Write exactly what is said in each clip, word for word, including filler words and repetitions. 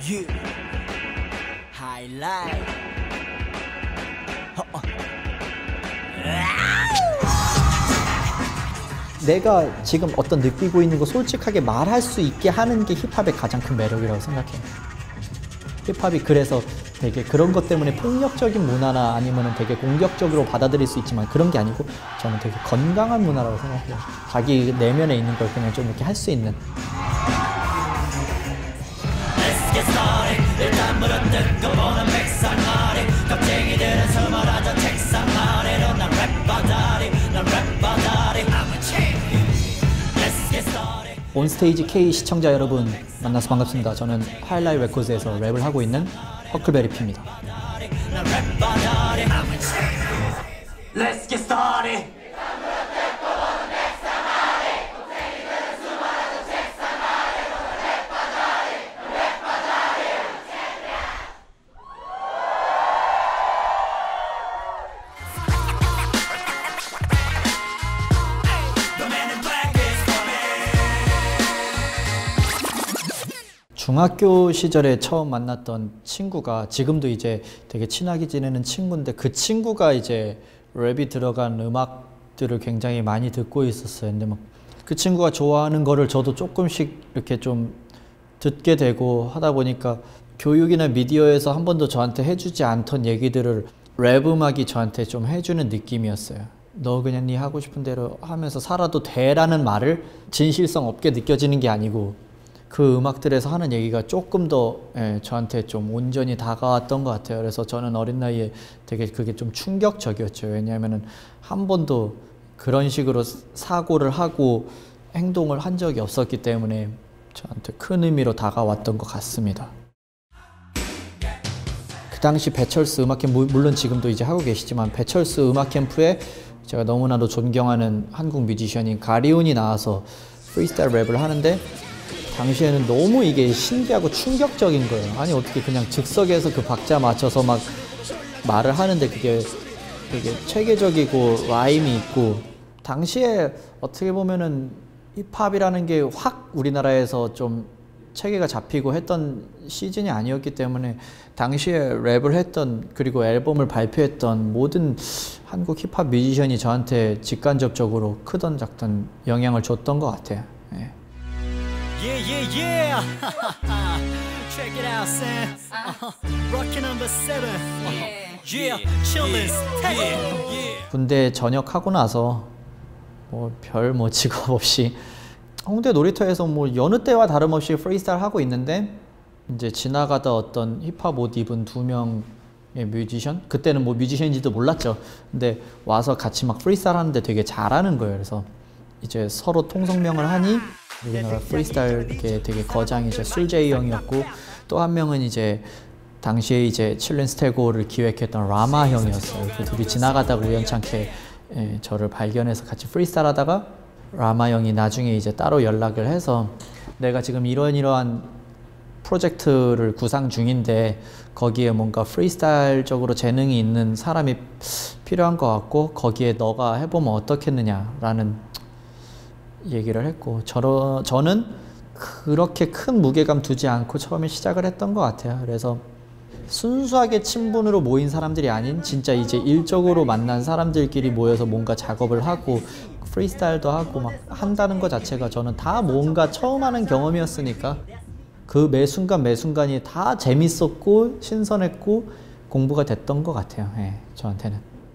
Yeah. Highlight. 내가 지금 어떤 느끼고 있는 거 솔직하게 말할 수 있게 하는 게 힙합의 가장 큰 매력이라고 생각해요. 힙합이 그래서 되게 그런 것 때문에 폭력적인 문화나 아니면 되게 공격적으로 받아들일 수 있지만 그런 게 아니고 저는 되게 건강한 문화라고 생각해요. 자기 내면에 있는 걸 그냥 좀 이렇게 할 수 있는. 온스테이지 K 시청자 여러분 만나서 반갑습니다. 저는 하이라이트 레코드에서 랩을 하고 있는 허클베리 P입니다. Let's get started. 중학교 시절에 처음 만났던 친구가 지금도 이제 되게 친하게 지내는 친구인데 그 친구가 이제 랩이 들어간 음악들을 굉장히 많이 듣고 있었어요. 근데 막 그 친구가 좋아하는 거를 저도 조금씩 이렇게 좀 듣게 되고 하다 보니까 교육이나 미디어에서 한 번도 저한테 해주지 않던 얘기들을 랩 음악이 저한테 좀 해주는 느낌이었어요. 너 그냥 네 하고 싶은 대로 하면서 살아도 돼라는 말을 진실성 없게 느껴지는 게 아니고 그 음악들에서 하는 얘기가 조금 더 예, 저한테 좀 온전히 다가왔던 것 같아요. 그래서 저는 어린 나이에 되게 그게 좀 충격적이었죠. 왜냐하면은 한 번도 그런 식으로 사고를 하고 행동을 한 적이 없었기 때문에 저한테 큰 의미로 다가왔던 것 같습니다. 그 당시 배철수 음악캠프, 물론 지금도 이제 하고 계시지만 배철수 음악캠프에 제가 너무나도 존경하는 한국 뮤지션인 가리온이 나와서 프리스타일 랩을 하는데 당시에는 너무 이게 신기하고 충격적인 거예요. 아니 어떻게 그냥 즉석에서 그 박자 맞춰서 막 말을 하는데 그게 되게 체계적이고 라임이 있고 당시에 어떻게 보면은 힙합이라는 게 확 우리나라에서 좀 체계가 잡히고 했던 시즌이 아니었기 때문에 당시에 랩을 했던 그리고 앨범을 발표했던 모든 한국 힙합 뮤지션이 저한테 직간접적으로 크던 작던 영향을 줬던 것 같아요. 예. Yeah, yeah, yeah. Check it out, Sam. Uh-huh. Rocket number seven. Uh-huh. Yeah, chillin', yeah. 군대 전역하고 나서 뭐 별 뭐 직업 없이 홍대 놀이터에서 뭐 여느 때와 다름없이 프리스타일 하고 있는데 이제 지나가다 어떤 힙합 옷 입은 두 명의 뮤지션, 그때는 뭐 뮤지션인지도 몰랐죠. 근데 와서 같이 막 프리스타일 하는데 되게 잘하는 거예요. 그래서 이제 서로 통성명을 하니 우리나라 프리스타일 이렇게 되게 거장이제 술제이 형이었고 또 한 명은 이제 당시에 이제 칠렌 스테고를 기획했던 라마 형이었어요. 그 둘이 지나가다가 우연찮게 예, 저를 발견해서 같이 프리스타일 하다가 라마 형이 나중에 이제 따로 연락을 해서 내가 지금 이런 이러한 프로젝트를 구상 중인데 거기에 뭔가 프리스타일적으로 재능이 있는 사람이 필요한 것 같고 거기에 너가 해보면 어떻겠느냐라는 얘기를 했고 저, 저는 그렇게 큰 무게감 두지 않고 처음에 시작을 했던 것 같아요. 그래서 순수하게 친분으로 모인 사람들이 아닌 진짜 이제 일적으로 만난 사람들끼리 모여서 뭔가 작업을 하고 프리스타일도 하고 막 한다는 것 자체가 저는 다 뭔가 처음 하는 경험이었으니까 그 매 순간 매 순간이 다 재밌었고 신선했고 공부가 됐던 것 같아요. 예, 저한테는.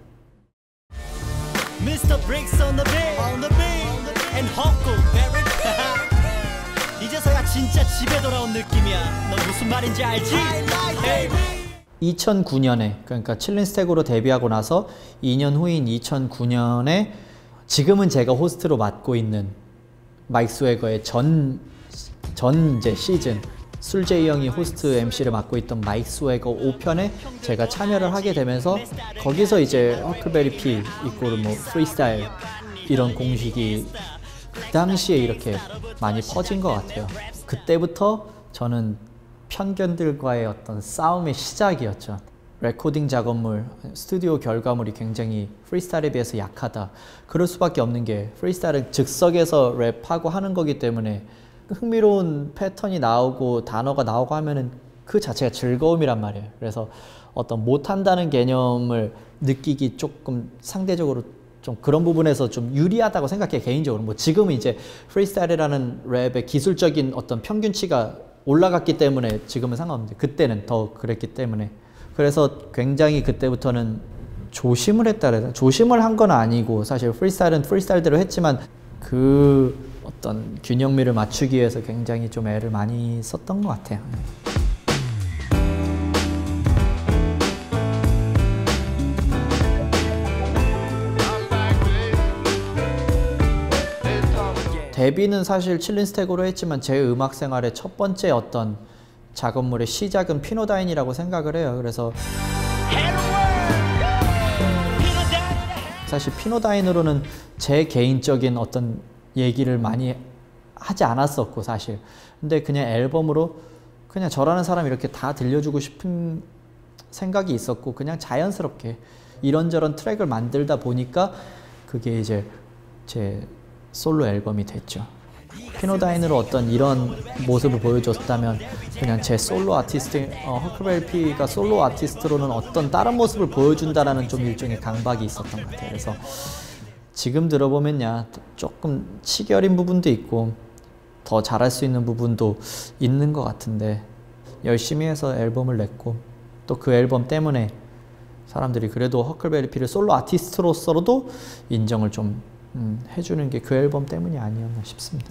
미스터 Briggs on the beat, on the beat, and Huckleberry. 이제서야 진짜 집에 돌아온 느낌이야. 너 무슨 말인지 알지? Hey. 이천구 년에 그러니까 칠린 스택으로 데뷔하고 나서 이 년 후인 이천구 년에 지금은 제가 호스트로 맡고 있는 마이크 스웨거의 전, 전 이제 시즌 술제이 형이 호스트 엠시를 맡고 있던 마이크 스웨거 오 편에 제가 참여를 하게 되면서 거기서 이제 허클베리 P 이꼬르 뭐 프리스타일 이런 공식이 그 당시에 이렇게 많이 퍼진 것 같아요. 그때부터 저는 편견들과의 어떤 싸움의 시작이었죠. 레코딩 작업물, 스튜디오 결과물이 굉장히 프리스타일에 비해서 약하다. 그럴 수밖에 없는 게 프리스타일은 즉석에서 랩하고 하는 거기 때문에 흥미로운 패턴이 나오고 단어가 나오고 하면은 그 자체가 즐거움이란 말이에요. 그래서 어떤 못한다는 개념을 느끼기 조금 상대적으로 좀 그런 부분에서 좀 유리하다고 생각해 개인적으로. 뭐 지금은 이제 프리스타일이라는 랩의 기술적인 어떤 평균치가 올라갔기 때문에 지금은 상관없는데 그때는 더 그랬기 때문에 그래서 굉장히 그때부터는 조심을 했다 그래야 되나? 조심을 한 건 아니고 사실 프리스타일은 프리스타일대로 했지만 그 어떤 균형미를 맞추기 위해서 굉장히 좀 애를 많이 썼던 것 같아요. 데뷔는 사실 칠린스택으로 했지만 제 음악 생활의 첫 번째 어떤 작업물의 시작은 피노다인이라고 생각을 해요. 그래서 사실 피노다인으로는 제 개인적인 어떤 얘기를 많이 하지 않았었고 사실 근데 그냥 앨범으로 그냥 저라는 사람 이렇게 다 들려주고 싶은 생각이 있었고 그냥 자연스럽게 이런저런 트랙을 만들다 보니까 그게 이제 제 솔로 앨범이 됐죠. 피노다인으로 어떤 이런 모습을 보여줬다면 그냥 제 솔로 아티스트 어, 허클베리 피가 솔로 아티스트로는 어떤 다른 모습을 보여준다라는 좀 일종의 강박이 있었던 것 같아요. 그래서 지금 들어보면야 조금 치결인 부분도 있고 더 잘할 수 있는 부분도 있는 것 같은데 열심히 해서 앨범을 냈고 또 그 앨범 때문에 사람들이 그래도 허클베리 피를 솔로 아티스트로서로도 인정을 좀 음, 해주는 게 그 앨범 때문이 아니었나 싶습니다.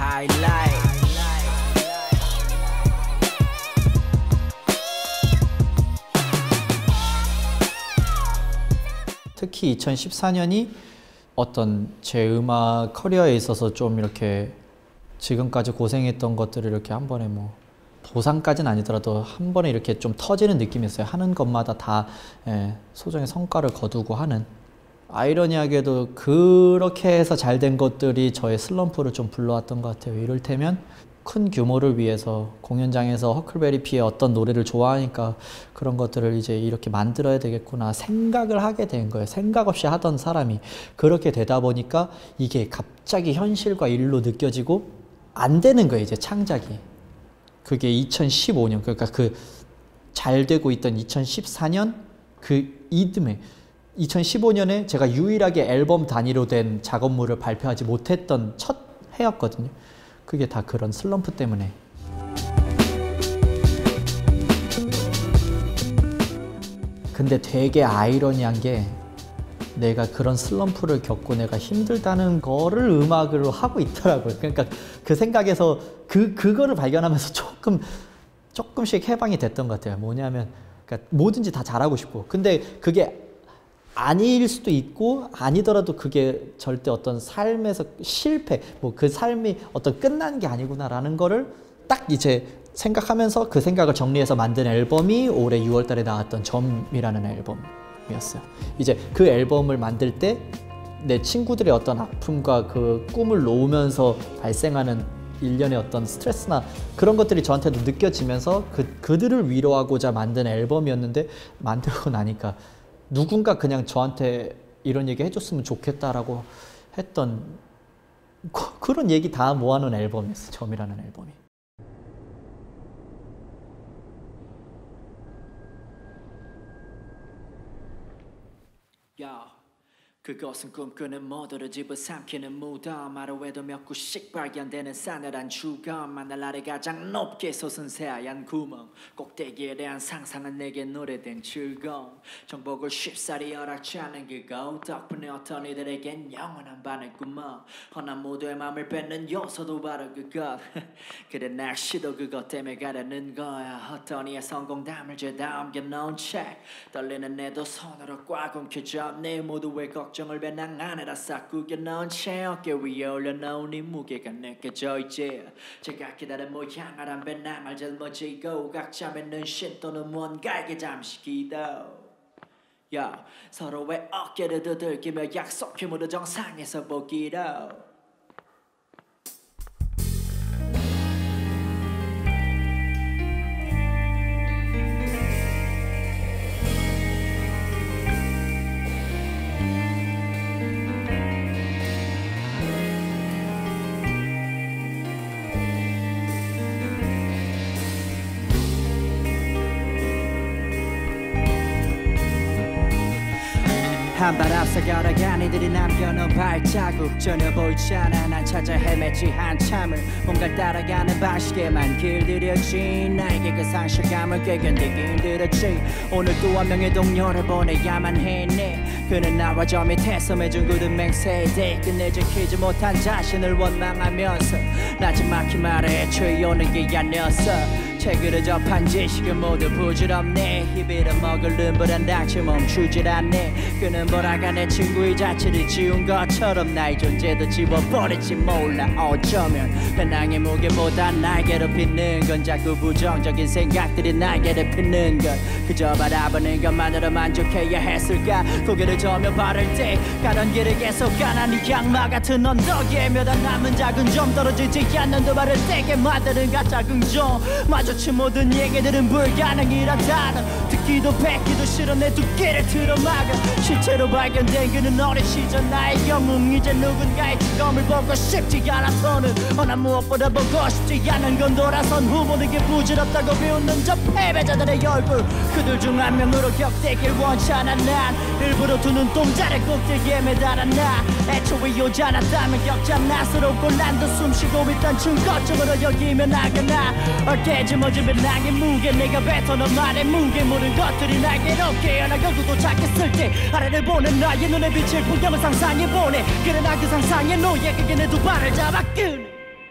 특히 이천십사 년이 어떤 제 음악 커리어에 있어서 좀 이렇게 지금까지 고생했던 것들을 이렇게 한 번에 뭐 보상까지는 아니더라도 한 번에 이렇게 좀 터지는 느낌이었어요. 하는 것마다 다 예, 소정의 성과를 거두고 하는. 아이러니하게도 그렇게 해서 잘 된 것들이 저의 슬럼프를 좀 불러왔던 것 같아요. 이를테면 큰 규모를 위해서 공연장에서 허클베리 피의 어떤 노래를 좋아하니까 그런 것들을 이제 이렇게 만들어야 되겠구나 생각을 하게 된 거예요. 생각 없이 하던 사람이 그렇게 되다 보니까 이게 갑자기 현실과 일로 느껴지고 안 되는 거예요. 이제 창작이. 그게 이천십오 년 그러니까 그 잘 되고 있던 이천십사 년 그 이듬해 이천십오 년에 제가 유일하게 앨범 단위로 된 작업물을 발표하지 못했던 첫 해였거든요. 그게 다 그런 슬럼프 때문에. 근데 되게 아이러니한 게 내가 그런 슬럼프를 겪고 내가 힘들다는 거를 음악으로 하고 있더라고요. 그러니까 그 생각에서 그, 그거를 발견하면서 조금, 조금씩 해방이 됐던 것 같아요. 뭐냐면 그러니까 뭐든지 다 잘하고 싶고 근데 그게 아닐 수도 있고 아니더라도 그게 절대 어떤 삶에서 실패 뭐 그 삶이 어떤 끝난 게 아니구나라는 거를 딱 이제 생각하면서 그 생각을 정리해서 만든 앨범이 올해 유월 달에 나왔던 점이라는 앨범이었어요. 이제 그 앨범을 만들 때 내 친구들의 어떤 아픔과 그 꿈을 놓으면서 발생하는 일련의 어떤 스트레스나 그런 것들이 저한테도 느껴지면서 그, 그들을 위로하고자 만든 앨범이었는데 만들고 나니까 누군가 그냥 저한테 이런 얘기 해줬으면 좋겠다라고 했던 그, 그런 얘기 다 모아놓은 앨범이었어요. 점이라는 앨범이. 야, 그것은 꿈꾸는 모두를 집어삼키는 무덤 하루에도 몇 구씩 발견되는 싸늘한 주검 하늘 아래 가장 높게 솟은 새하얀 구멍 꼭대기에 대한 상상은 내게 노래된 즐거움 정복을 쉽사리 허락치 않은 그거 덕분에 어떤 이들에겐 영원한 바늘구멍 허난 모두의 맘을 뺏는 요소도 바로 그것 그래 날씨도 그것 때문에 가려는 거야 어떤 이의 성공담을 죄다 옮겨놓은 책 떨리는 내도 손으로 꽉 움켜쥐어 내 모두의 걱정을 배낭 안에다 싹 구겨넣은 채 어깨 위에 올려놓은 이 무게가 느껴져 있지 제가 기다린 모양을 한 배낭을 짊어지고 각자 맺는 신 또는 무언가에게 잠시 기도 야 서로의 어깨를 두들기며 약속해 모두 정상에서 보기로 한 발 앞서 걸어간 이들이 남겨놓은 발자국 전혀 보이지 않아 난 찾아 헤맸지 한참을 뭔가 따라가는 방식에만 길들였지 나에게 그 상실감을 꽤 견디기 힘들었지 오늘 또 한 명의 동료를 보내야만 했네 그는 나와 저 밑에서 맺은 굳은 맹세에 끝내 지키지 못한 자신을 원망하면서 나지막히 말해 애초에 오는 게 아니었어 책으로 접한 지식은 모두 부질없네 입이라 먹을 눈보란 닥치 멈추질 않네 그는 보라가 내 친구의 자취를 지운 것처럼 나의 존재도 지워버릴지 몰라 어쩌면 배낭의 무게보다 날 괴롭히는 건 자꾸 부정적인 생각들이 날 괴롭히는 것 그저 바라보는 것만으로 만족해야 했을까 고개를 저며 바를 때 가던 길을 계속 가난 이 양마 같은 언덕에 몇 안 남은 작은 점 떨어지지 않는 두 발을 떼게 만드는 가짜 긍정 마주친 모든 얘기들은 불가능이란 단어 듣기도 뱉기도 싫어 내 두 귀를 틀어막아 실제로 발견된 그는 어린 시절 나의 영웅 이제 누군가의 직검을 보고 싶지 않아서는 어난 무엇보다 보고 싶지 않은 건 돌아선 후 모든 게 부질없다고 비웃는 저 패배자들의 얼굴 그들 중 한 명으로 격되길 원치 않아 난 일부러 두 눈동자를 꼭대기에 매달아 나 애초에 오지 않았다면 격자 나스럽고 난도 숨쉬고 있단 증거점으로 여기면 나가나 어깨 짊어지면 나의 무게 내가 뱉어놓은 말의 무게 모든 것들이 날개 높게 연하 결국 도착했을 때 아래를 보는 나의 눈에 비칠 풍경을 상상해보네 그래 나 그 상상의 노예 그게 내 두 발을 잡아 끄네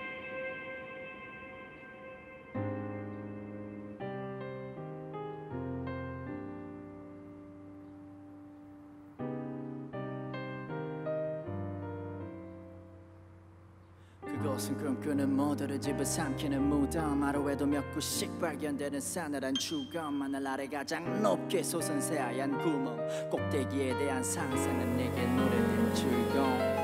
그곳은 꿈꾸는 모두를 집어삼키는 무덤 하루에도 몇 구씩 발견되는 싸늘한 주검 하늘 아래 가장 높게 솟은 새하얀 구멍 꼭대기에 대한 상상은 내게 노래된 즐거움